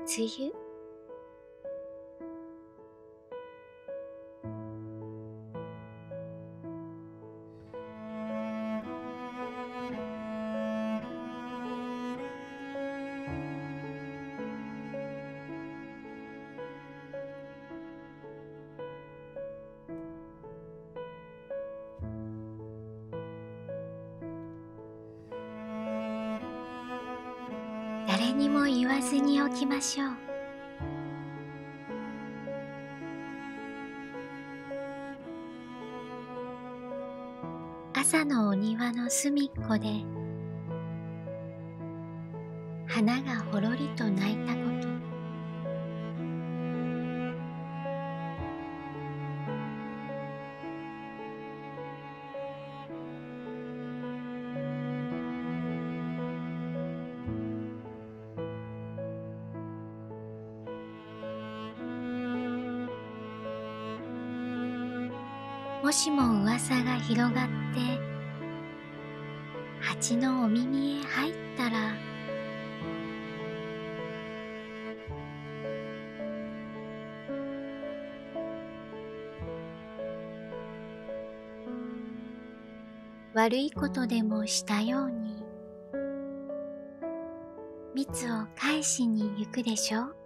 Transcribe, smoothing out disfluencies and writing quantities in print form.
梅雨。誰にも言わずにおきましょう。朝のお庭の隅っこで花がほろりと泣いたこと、もしも噂が広がって蜂のお耳へ入ったら、悪いことでもしたように蜜を返しに行くでしょう。